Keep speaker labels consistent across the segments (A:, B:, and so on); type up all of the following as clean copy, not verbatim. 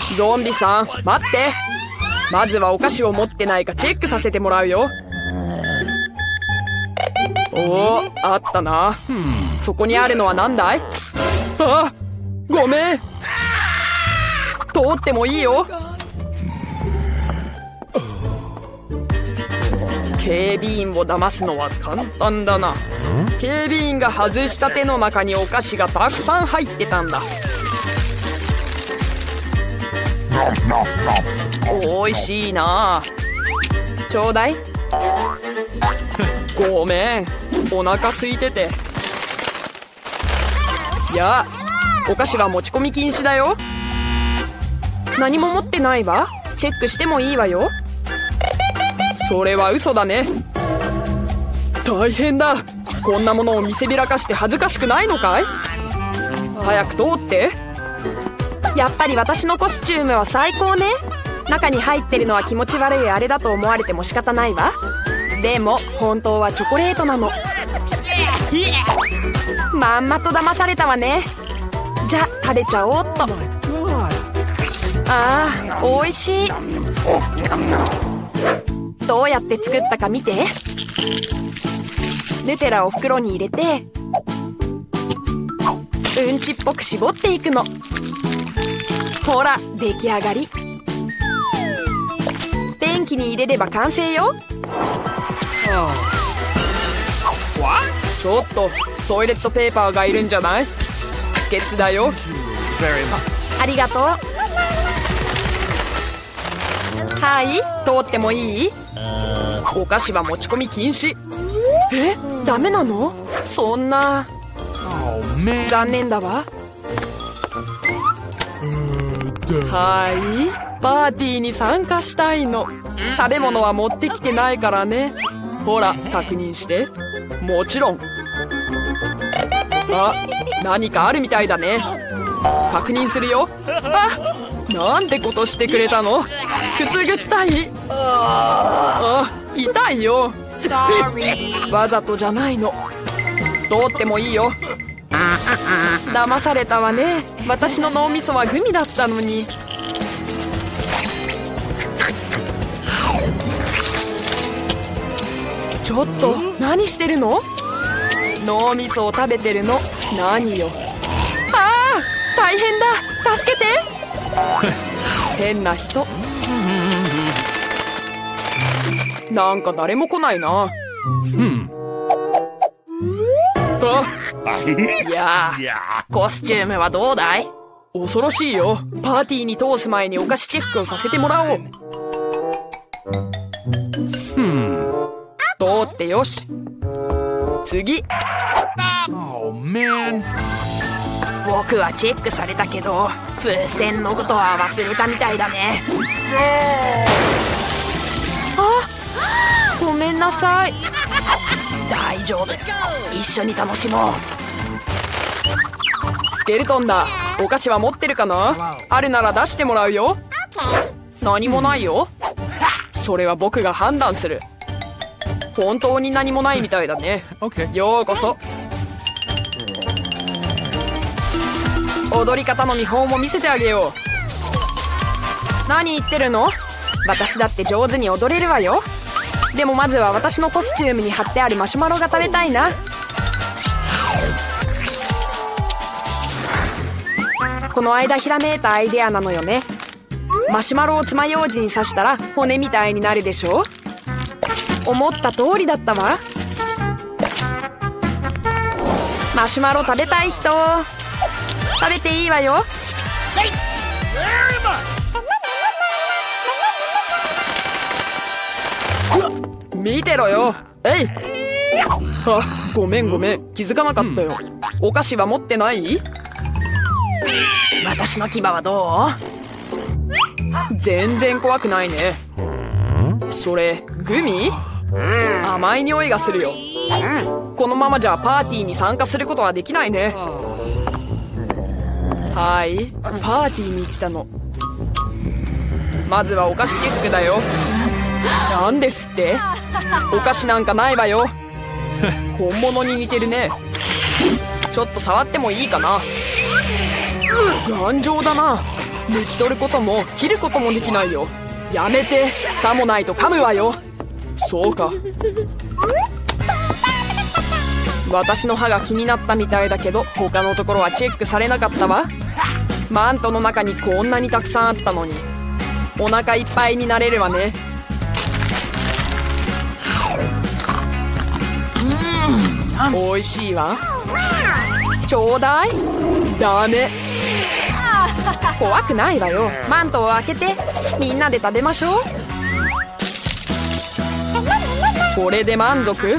A: ゾンビさん待って。まずはお菓子を持ってないかチェックさせてもらうよ。おー、あったな。そこにあるのは何だい？あ、ごめん。通ってもいいよ。警備員を騙すのは簡単だな。警備員が外した手の中にお菓子がたくさん入ってたんだ。おいしいな。ちょうだい。ごめん、お腹空いてて。いや、お菓子は持ち込み禁止だよ。何も持ってないわ。チェックしてもいいわよ。それは嘘だね。大変だ。こんなものを見せびらかして恥ずかしくないのかい？早く通って。やっぱり私のコスチュームは最高ね。中に入ってるのは気持ち悪いあれだと思われても仕方ないわ。でも本当はチョコレートなの。まんまと騙されたわね。じゃ食べちゃおうっと。あー、おいしい。どうやって作ったか見て。ヌテラを袋に入れてうんちっぽく絞っていくの。ほら出来上がり。便器に入れれば完成よ。ちょっとトイレットペーパーがいるんじゃない？不潔だよ。ありがとう。はい、通ってもいい？お菓子は持ち込み禁止。え、ダメなの？そんな。残念だわ。はい、パーティーに参加したいの。食べ物は持ってきてないからね。ほら確認して。もちろん。あ、何かあるみたいだね。確認するよ。あ、なんてことしてくれたの？くすぐったい。あ、痛いよ。わざとじゃないの。通ってもいいよ。騙されたわね。私の脳みそはグミだったのに。ちょっと何してるの？脳みそを食べてるの。何よ。あー、大変だ。助けて。変な人。なんか誰も来ないな。いやー、コスチュームはどうだい？恐ろしいよ。パーティーに通す前にお菓子チェックをさせてもらおう。通ってよし。次。僕はチェックされたけど風船のことは忘れたみたいだね。あ、ごめんなさい。大丈夫、一緒に楽しもう。スケルトンだ。お菓子は持ってるかな？あるなら出してもらうよ。何もないよ。それは僕が判断する。本当に何もないみたいだね。ようこそ。踊り方の見本を見せてあげよう。何言ってるの？私だって上手に踊れるわよ。でもまずは私のコスチュームに貼ってあるマシュマロが食べたいな。この間ひらめいたアイデアなのよね。マシュマロを爪楊枝に刺したら骨みたいになるでしょ。思った通りだったわ。マシュマロ食べたい人、食べていいわよ。見てろよ。えい。あ、ごめんごめん、気づかなかったよ。お菓子は持ってない？私の牙はどう？全然怖くないね。それグミ？甘い匂いがするよ。このままじゃパーティーに参加することはできないね。はい、パーティーに来たの。まずはお菓子チェックだよ。なんですって？お菓子なんかないわよ。本物に似てるね。ちょっと触ってもいいかな？頑丈だな。 抜き取ることも切ることもできないよ。やめて。さもないと噛むわよ。そうか。私の歯が気になったみたいだけど、他のところはチェックされなかったわ。マントの中にこんなにたくさんあったのに。お腹いっぱいになれるわね。おいしいわ。ちょうだい。ダメ。怖くないわよ。マントを開けてみんなで食べましょう。これで満足？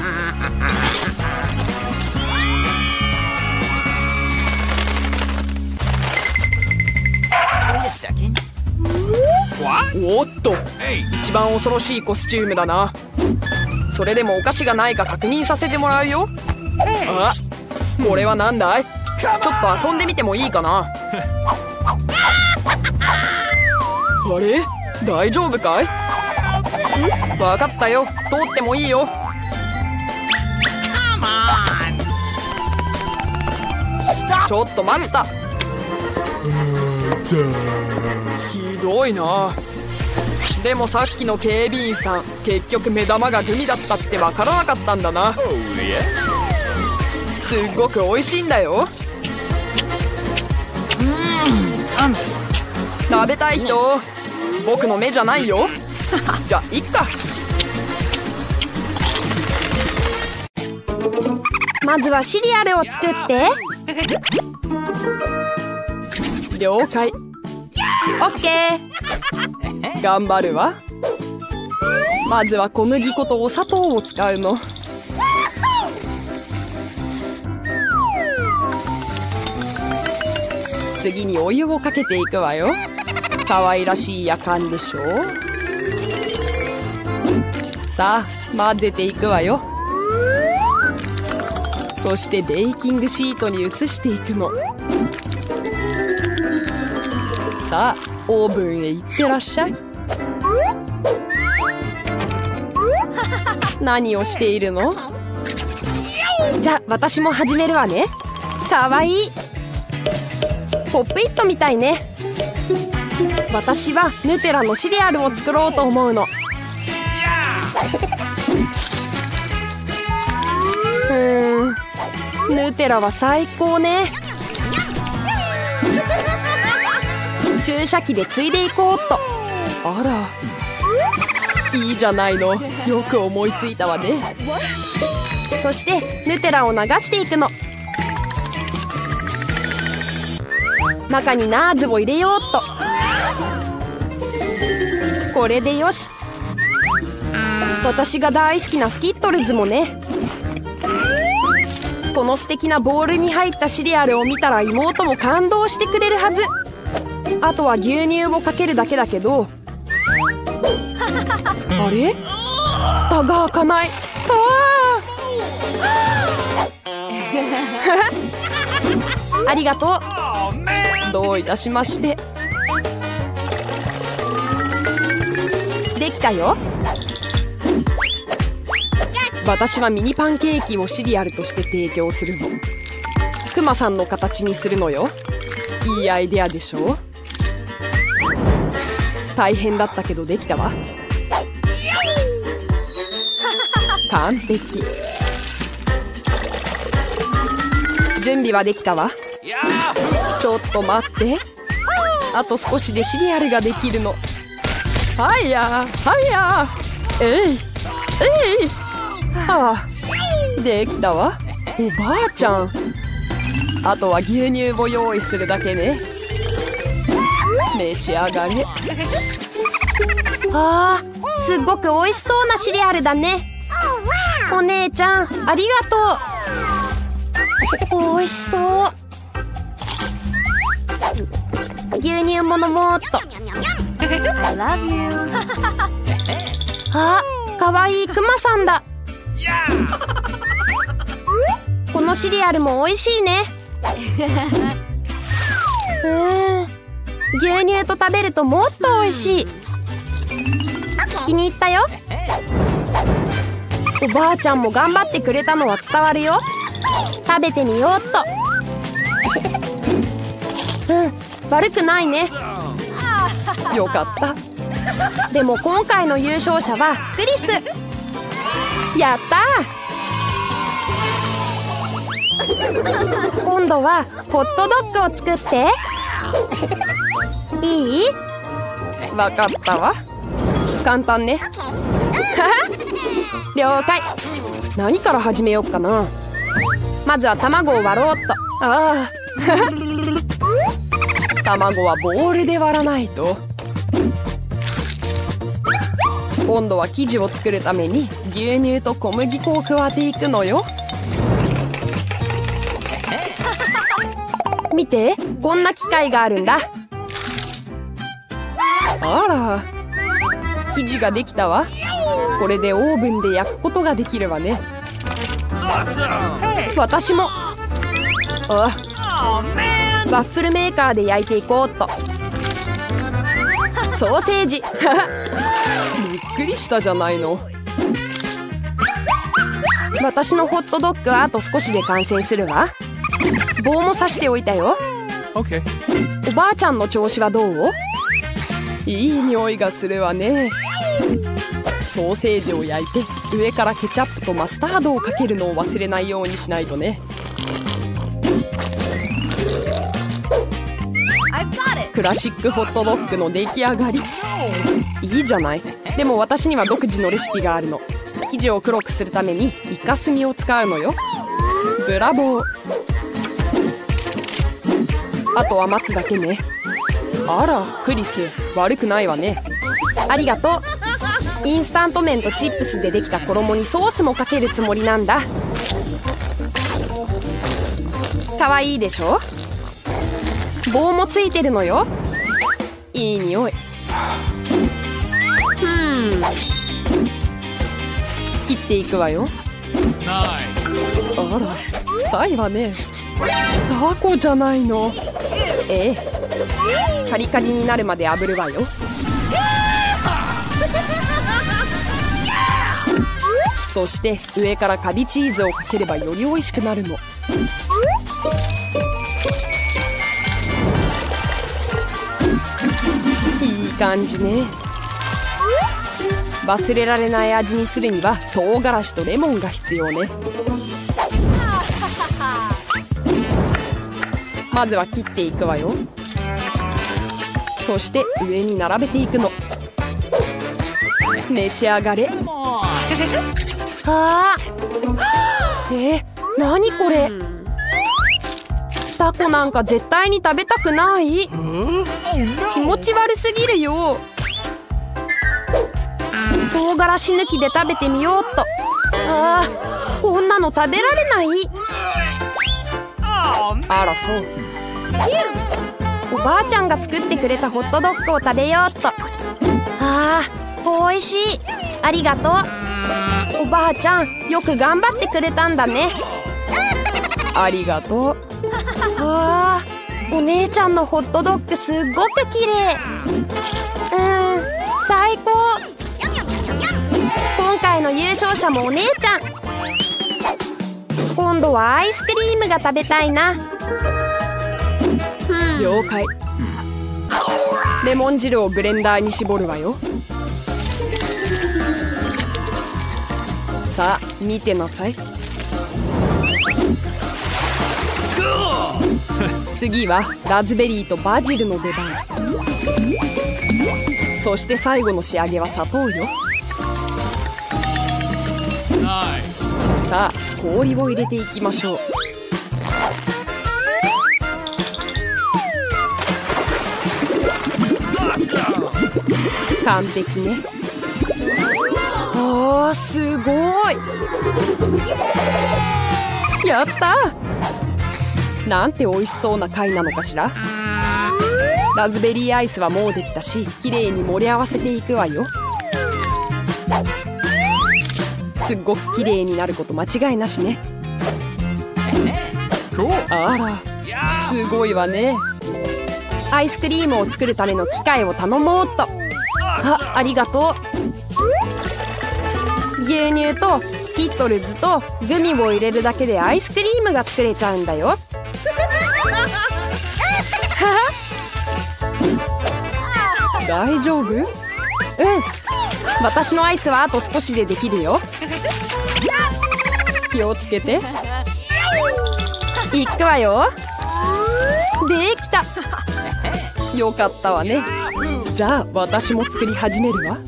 A: おっと、一番恐ろしいコスチュームだな。それでもお菓子がないか確認させてもらうよ。あ、これはなんだい？ちょっと遊んでみてもいいかな。あれ？大丈夫かい？わかったよ。通ってもいいよ。ちょっと待った。ひどいな。でもさっきの警備員さん、結局目玉がグミだったってわからなかったんだな。すっごく美味しいんだよ。食べたい人？僕の目じゃないよ。じゃあいっか。
B: まずはシリアルを作って。
A: 了解。
B: オッケ
A: ー。頑張るわ。まずは小麦粉とお砂糖を使うの。次にお湯をかけていくわよ。可愛らしい夜間でしょ。さあ混ぜていくわよ。そしてベーキングシートに移していくの。さあオーブンへ行ってらっしゃい。何をしているの？
B: じゃあ私も始めるわね。かわいい。ポップイットみたいね。私はヌテラのシリアルを作ろうと思うの。ヌテラは最高ね。注射器でついでいこうっと。
A: あら、いいじゃないの。よく思いついたわね。
B: そしてヌテラを流していくの。中にナーズを入れようっと。これでよし。私が大好きなスキットルズもね。この素敵なボウルに入ったシリアルを見たら妹も感動してくれるはず。あとは牛乳をかけるだけだけど。あれ？蓋が開かない。ありがとう。
A: どういたしまして。
B: できたよ。
A: 私はミニパンケーキをシリアルとして提供するの。クマさんの形にするのよ。いいアイデアでしょ？大変だったけどできたわ。完璧。準備はできたわ。ちょっと待って。あと少しでシリアルができるの。はいやはいや。えいえい。はあ、できたわ。おばあちゃん。あとは牛乳を用意するだけね。召し上がれ。
B: あー、すっごく美味しそうなシリアルだね。お姉ちゃんありがとう。美味しそう。牛乳も飲もうっと。I love you。あ、かわいいクマさんだ。このシリアルも美味しいね。牛乳と食べるともっと美味しい。気に入ったよ。おばあちゃんも頑張ってくれたのは伝わるよ。食べてみようっと。悪くないね。 よかった。でも今回の優勝者はクリス。やったー。今度はホットドッグを作って。いい？
A: わかったわ。簡単ね。
B: 了解。何から始めようかな。まずは卵を割ろうっと。ああ。
A: 卵はボウルで割らないと。今度は生地を作るために牛乳と小麦粉を加えていくのよ。
B: 見て、こんな機械があるんだ。
A: あら、生地ができたわ。これでオーブンで焼くことができるわね。
B: 私も。ワッフルメーカーで焼いていこうっと。ソーセージ。
A: びっくりしたじゃないの。
B: 私のホットドッグはあと少しで完成するわ。棒も刺しておいたよ。
A: OK。
B: おばあちゃんの調子はどう？
A: いい匂いがするわね。ソーセージを焼いて上からケチャップとマスタードをかけるのを忘れないようにしないとね。クラシックホットドッグの出来上がり。いいじゃない。でも私には独自のレシピがあるの。生地を黒くするためにイカスミを使うのよ。ブラボー。あとは待つだけね。あら、クリス、悪くないわね。
B: ありがとう。インスタント麺とチップスでできた衣にソースもかけるつもりなんだ。かわいいでしょ。棒もついてるのよ。いい匂い。
A: 切っていくわよ。あら、臭いわね。タコじゃないの。
B: カリカリになるまで炙るわよ。
A: そして上からカビチーズをかければより美味しくなるの。いい感じね。忘れられない味にするには唐辛子とレモンが必要ね。まずは切っていくわよ。そして上に並べていくの。召し上がれ。
B: 何これ。タコなんか絶対に食べたくない。気持ち悪すぎるよ。唐辛子抜きで食べてみようっと。こんなの食べられない。
A: あら、そう。
B: おばあちゃんが作ってくれたホットドッグを食べようっと。おいしい。ありがとう。おばあちゃん、よく頑張ってくれたんだね。
A: ありがとう。
B: お姉ちゃんのホットドッグすっごく綺麗。最高。今回の優勝者もお姉ちゃん。今度はアイスクリームが食べたいな。
A: 了解。レモン汁をブレンダーに絞るわよ。さあ、見てなさい。次はラズベリーとバジルの出番。そして最後の仕上げは砂糖よ。さあ、氷を入れていきましょう。完璧ね。
B: すごい。
A: やったー。なんて美味しそうな貝なのかしら。ラズベリーアイスはもうできたし、きれいに盛り合わせていくわよ。すっごくきれいになること間違いなしね。あら、すごいわね。
B: アイスクリームを作るための機械を頼もうっと。ありがとう。牛乳とスキットルズとグミを入れるだけでアイスクリームが作れちゃうんだよ。
A: 大丈夫？
B: 私のアイスはあと少しでできるよ。
A: 気をつけて。
B: いくわよ。できた。
A: よかったわね。じゃあ私も作り始めるわ。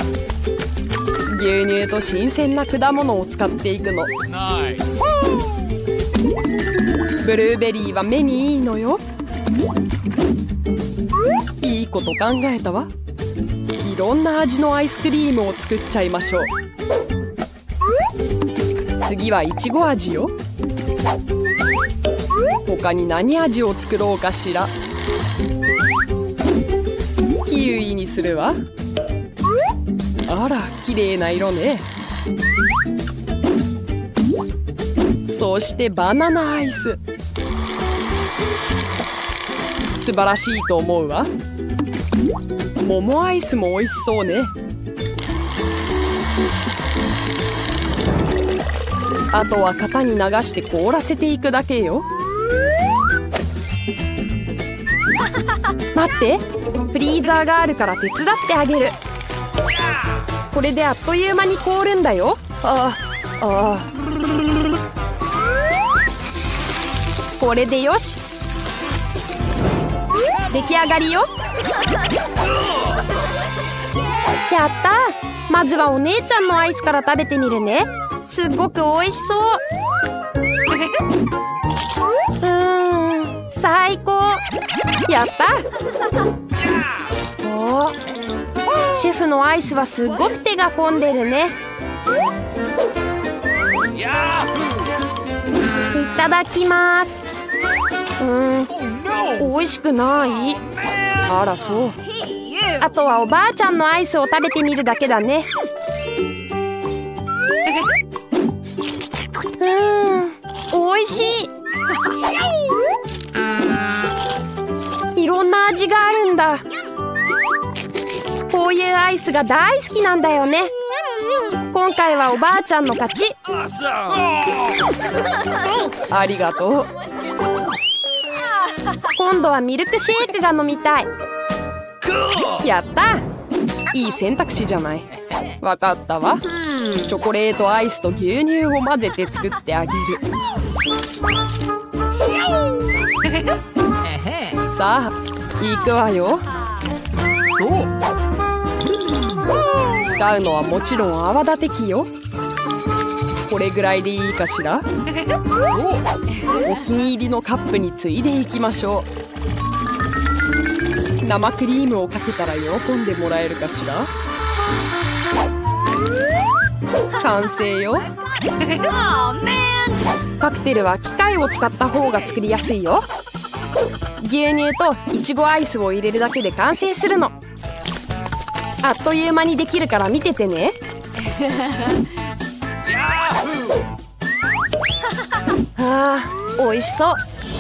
A: 牛乳と新鮮な果物を使っていくの。ブルーベリーは目にいいのよ。いいこと考えたわ。いろんな味のアイスクリームを作っちゃいましょう。次はいちご味よ。他に何味を作ろうかしら。キウイにするわ。あら、綺麗な色ね。そしてバナナアイス。素晴らしいと思うわ。桃アイスも美味しそうね。あとは型に流して凍らせていくだけよ。
B: 待って、フリーザーがあるから手伝ってあげる。これであっという間に凍るんだよ。これでよし。出来上がりよ。やった。まずはお姉ちゃんのアイスから食べてみるね。すっごく美味しそう。最高。やった。シェフのアイスはすっごく手が込んでるね。いただきます。美味しくない。
A: あら、そう。
B: あとはおばあちゃんのアイスを食べてみるだけだね。美味しい。いろんな味があるんだ。こういうアイスが大好きなんだよね。今回はおばあちゃんの勝ち。
A: ありがとう。
B: 今度はミルクシェイクが飲みたい。
A: やった。いい選択肢じゃない。わかったわ。チョコレートアイスと牛乳を混ぜて作ってあげる。さあ、行くわよ。使うのはもちろん泡立て器よ。これぐらいでいいかしら。お気に入りのカップについでいきましょう。生クリームをかけたら喜んでもらえるかしら。完成よ。カクテルは機械を使った方が作りやすいよ。牛乳といちごアイスを入れるだけで完成するの。あっという間にできるから見ててね。美味しそう。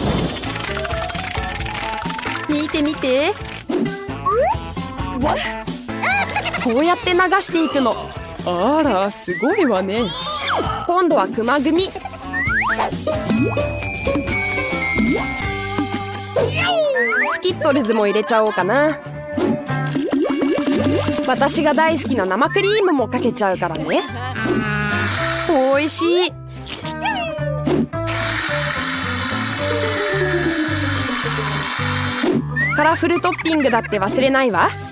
A: 見て見て。こうやって流していくの。 あら、すごいわね。
B: 今度は熊組。スキットルズも入れちゃおうかな。私が大好きな生クリームもかけちゃうからね。美味しい。カラフルトッピングだって忘れないわ。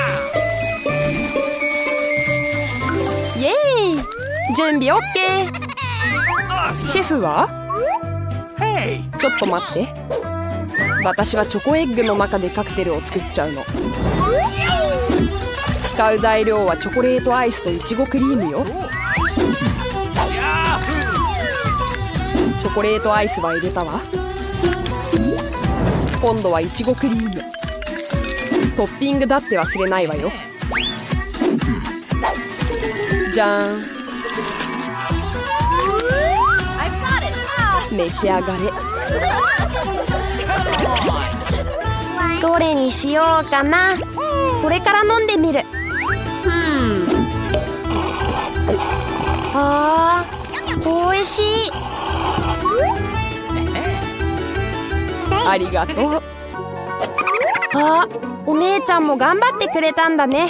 B: イエーイ。準備 OK。
A: シェフは？ちょっと待って。私はチョコエッグの中でカクテルを作っちゃうの。使う材料はチョコレートアイスといちごクリームよ。チョコレートアイスは入れたわ。今度はいちごクリーム。トッピングだって忘れないわよ。じゃーん。召し上がれ。
B: どれにしようかな。これから飲んでみる。美味しい。
A: ありがとう。
B: お姉ちゃんも頑張ってくれたんだね。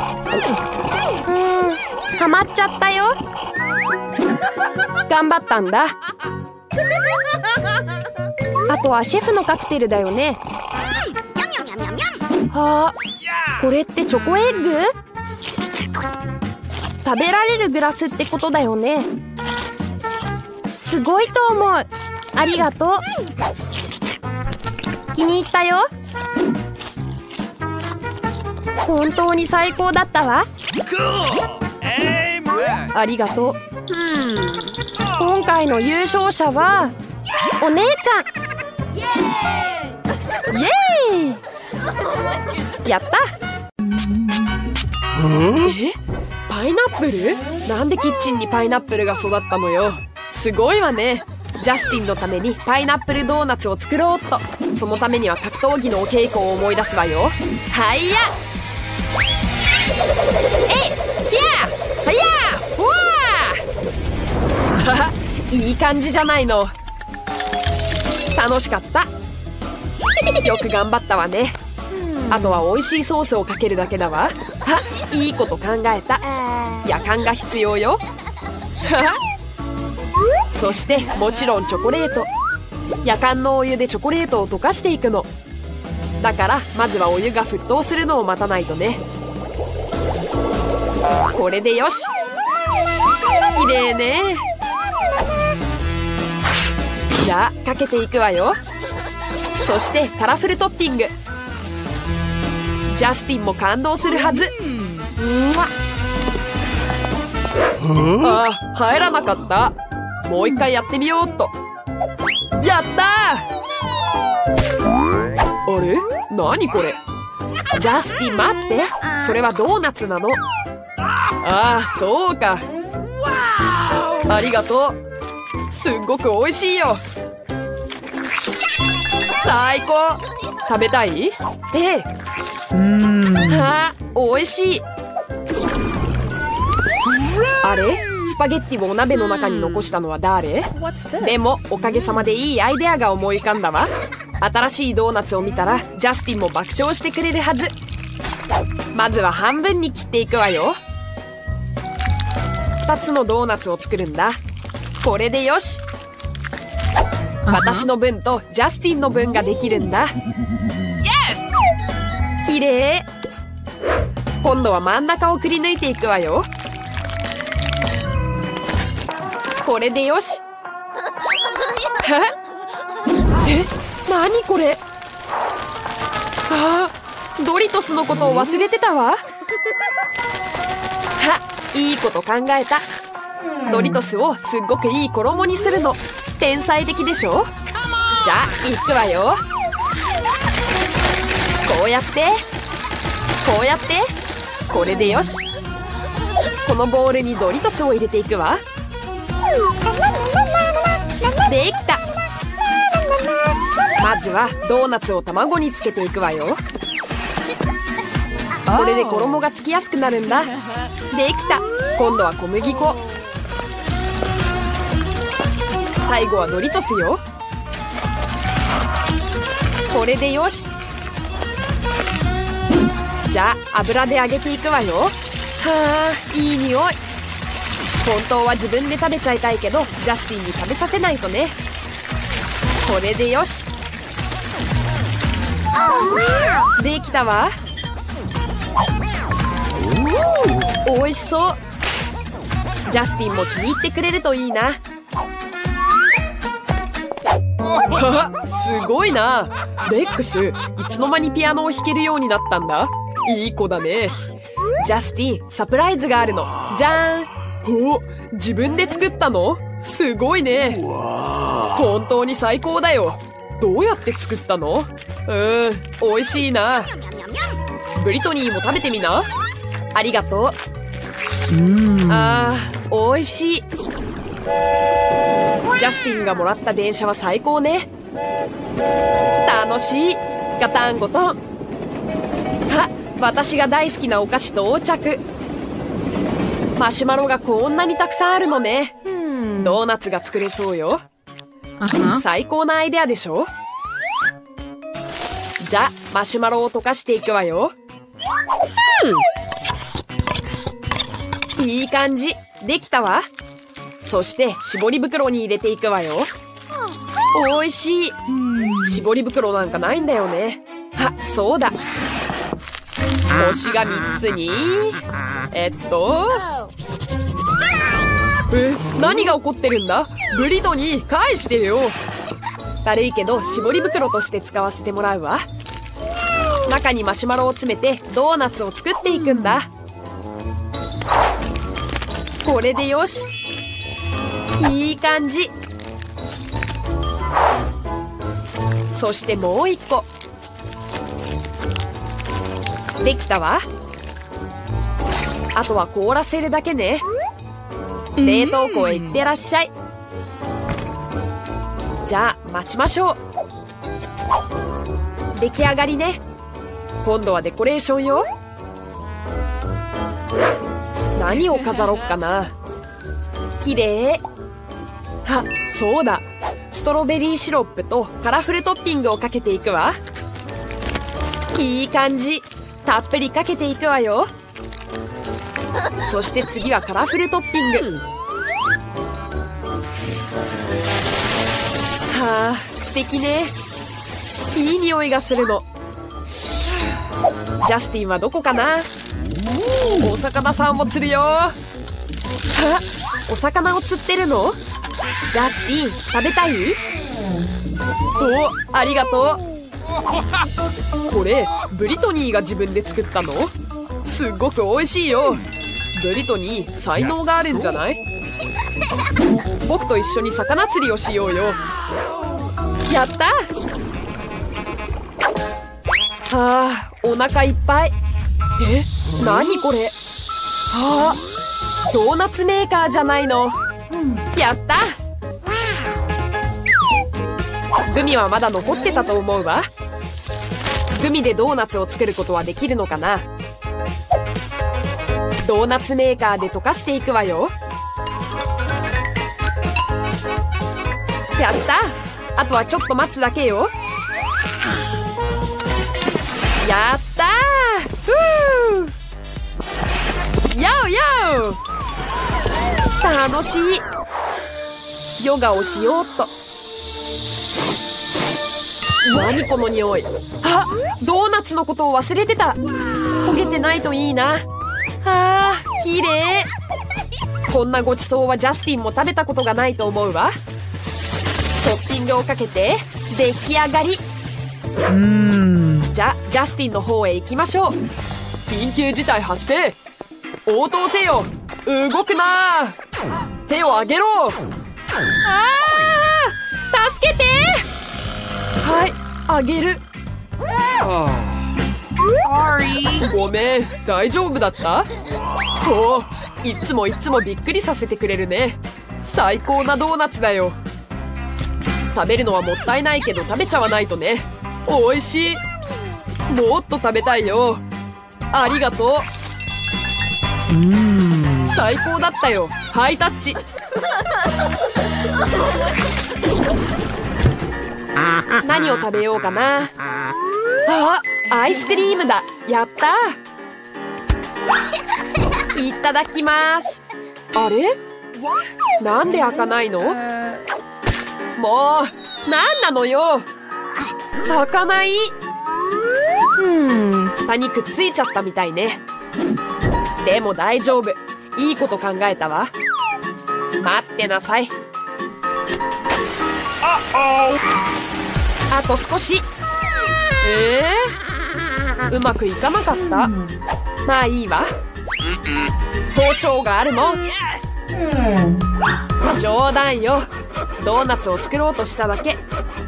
B: ハマっちゃったよ。
A: 頑張ったんだ。
B: あとはシェフのカクテルだよね。はあ、これってチョコエッグ？食べられるグラスってことだよね。すごいと思う。ありがとう。気に入ったよ。本当に最高だったわ。
A: ありがとう。
B: 今回の優勝者はお姉ちゃん。イエーイ！やった。
A: パイナップル？なんでキッチンにパイナップルが育ったのよ。すごいわね。ジャスティンのためにパイナップルドーナツを作ろうっと。そのためには格闘技のお稽古を思い出すわよ。はいや。キャーはやーわーいい感じじゃないの。楽しかった。よく頑張ったわね。あとは美味しいソースをかけるだけだわ。いいこと考えた。やかんが必要よ。そしてもちろんチョコレート。やかんのお湯でチョコレートを溶かしていくの。だからまずはお湯が沸騰するのを待たないとね。これでよし。きれいね。じゃあかけていくわよ。そしてカラフルトッピング。ジャスティンも感動するはず。入らなかった。もう一回やってみようっと。やったー。あれ？何これ？ジャスティン待って。それはドーナツなの。そうか。ありがとう。すっごく美味しいよ。最高。食べたい？美味しい。あれ？スパゲッティをお鍋の中に残したのは誰？でもおかげさまでいいアイデアが思い浮かんだわ。新しいドーナツを見たらジャスティンも爆笑してくれるはず。まずは半分に切っていくわよ。2つのドーナツを作るんだ。これでよし。私の分とジャスティンの分ができるんだ。きれい。今度は真ん中をくり抜いていくわよ。これでよし。何これ？ドリトスのことを忘れてたわ。いいこと考えた。ドリトスをすっごくいい衣にするの。天才的でしょ？じゃあいくわよ。こうやってこうやって。これでよし。このボウルにドリトスを入れていくわ。できた。まずはドーナツを卵につけていくわよ。これで衣がつきやすくなるんだ。できた。今度は小麦粉。最後はドリトスよ。これでよし。じゃあ油で揚げていくわよ。いい匂い。本当は自分で食べちゃいたいけどジャスティンに食べさせないとね。これでよし。できたわ。おいしそう。ジャスティンも気に入ってくれるといいな。すごいな。レックス、いつの間にピアノを弾けるようになったんだ。いい子だね。ジャスティン、サプライズがあるの。じゃーん。自分で作ったの？すごいね。本当に最高だよ。どうやって作ったの？美味しいな。ブリトニーも食べてみな。ありがとう。美味しい。ジャスティンがもらった電車は最高ね。楽しい。ガタンゴトン。私が大好きなお菓子到着。マシュマロがこんなにたくさんあるのね。ドーナツが作れそうよ。最高なアイデアでしょ。 じゃあマシュマロを溶かしていくわよ。いい感じ。できたわ。そして絞り袋に入れていくわよ。おいしい。絞り袋なんかないんだよね。あ、そうだ。星が3つに何が起こってるんだ。ブリトニー、返してよ。悪いけど絞り袋として使わせてもらうわ。中にマシュマロを詰めてドーナツを作っていくんだ。これでよし。いい感じ。そしてもう1個できたわ。あとは凍らせるだけね。冷凍庫へ行ってらっしゃい。じゃあ待ちましょう。出来上がりね。今度はデコレーションよ。何を飾ろっかな。きれい。あ、そうだ。ストロベリーシロップとカラフルトッピングをかけていくわ。いい感じ。たっぷりかけていくわよ。そして次はカラフルトッピング。はあ、素敵ね。いい匂いがするの。ジャスティンはどこかな。お魚さんを釣るよ。は、お魚を釣ってるの。ジャスティン、食べたい？お、ありがとう。これブリトニーが自分で作ったの？すっごく美味しいよ。ブリトニー、才能があるんじゃない？僕と一緒に魚釣りをしようよ。やった。はあ、お腹いっぱい。何これ。はあ、ドーナツメーカーじゃないの。やった。グミはまだ残ってたと思うわ。グミでドーナツを作ることはできるのかな。ドーナツメーカーで溶かしていくわよ。やった。あとはちょっと待つだけよ。やったー。ふー。やおやお。楽しい。ヨガをしようっと。何この匂い。あ、ドーナツのことを忘れてた。焦げてないといいな。あー、きれい。こんなごちそうはジャスティンも食べたことがないと思うわ。トッピングをかけて出来上がり。じゃあジャスティンの方へ行きましょう。緊急事態発生。応答せよ。動くな。手を上げろ。あー、助けて。はい、あげる。ごめん、大丈夫だった？おお、いつもびっくりさせてくれるね。最高なドーナツだよ。食べるのはもったいないけど食べちゃわないとね。おいしい。もっと食べたいよ。ありがとう。最高だったよ。ハイタッチ。何を食べようかな。あ、アイスクリームだ。やったー。いただきます。あれ？なんで開かないの？もう、なんなのよ。開かない。蓋にくっついちゃったみたいね。でも大丈夫。いいこと考えたわ。待ってなさい。あと少し。うまくいかなかった。まあいいわ。包丁があるもん。冗談よ。ドーナツを作ろうとしただけ。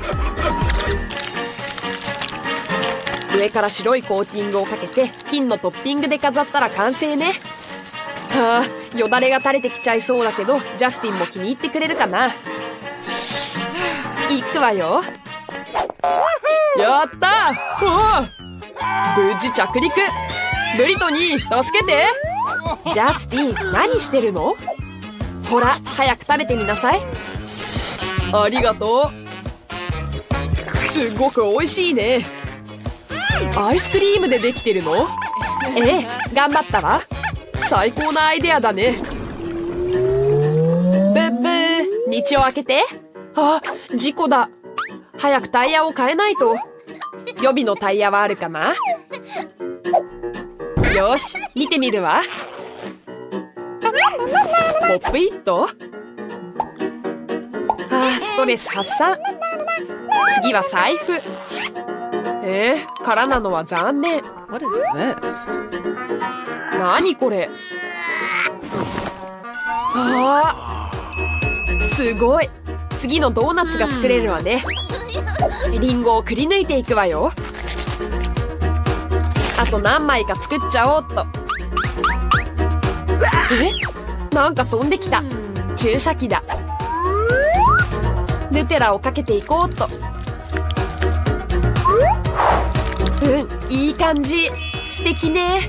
A: 上から白いコーティングをかけて金のトッピングで飾ったら完成ね。はあ、よだれが垂れてきちゃいそうだけどジャスティンも気に入ってくれるかな。いくわよ。やったー。無事着陸。ブリトニー、助けて。ジャスティン、何してるの？ほら、早く食べてみなさい。ありがとう。すごく美味しいね。 アイスクリームでできてるの？
B: ええ、頑張ったわ。
A: 最高なアイデアだね。
B: ブッブー、道を開けて。
A: あ、事故だ。
B: 早くタイヤを変えないと。予備のタイヤはあるかな？よし、見てみるわ。
A: ポップイット？
B: ストレス発散。次は財布。空なのは残念。
A: What is this?
B: 何これ？すごい。次のドーナツが作れるわね。リンゴをくり抜いていくわよ。あと何枚か作っちゃおうっと。なんか飛んできた。注射器だ。ヌテラをかけていこうっと。いい感じ。素敵ね。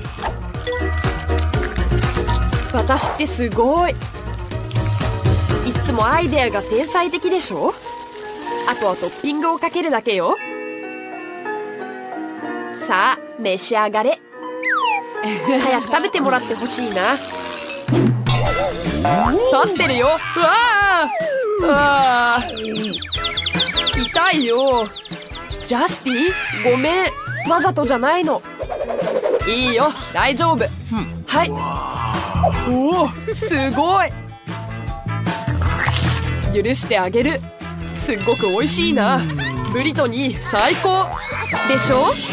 B: 私ってすごい。いつもアイデアが天才的でしょ。あとはトッピングをかけるだけよ。さあ、召し上がれ。早く食べてもらってほしいな。立ってるよ。痛いよ。ジャスティ、ごめん。わざとじゃないの。いいよ、大丈夫。はい。おお、すごい。許してあげる。すっごく美味しいな。ブリトニー最高でしょ。